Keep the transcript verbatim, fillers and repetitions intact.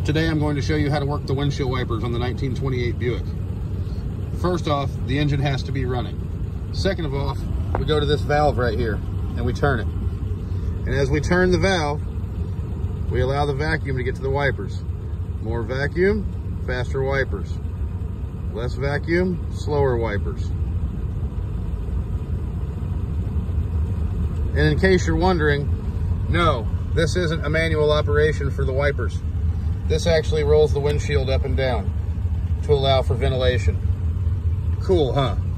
Today I'm going to show you how to work the windshield wipers on the nineteen twenty-eight Buick. First off, the engine has to be running. Second of all, we go to this valve right here and we turn it. And as we turn the valve, we allow the vacuum to get to the wipers. More vacuum, faster wipers. Less vacuum, slower wipers. And in case you're wondering, no, this isn't a manual operation for the wipers. This actually rolls the windshield up and down to allow for ventilation. Cool, huh?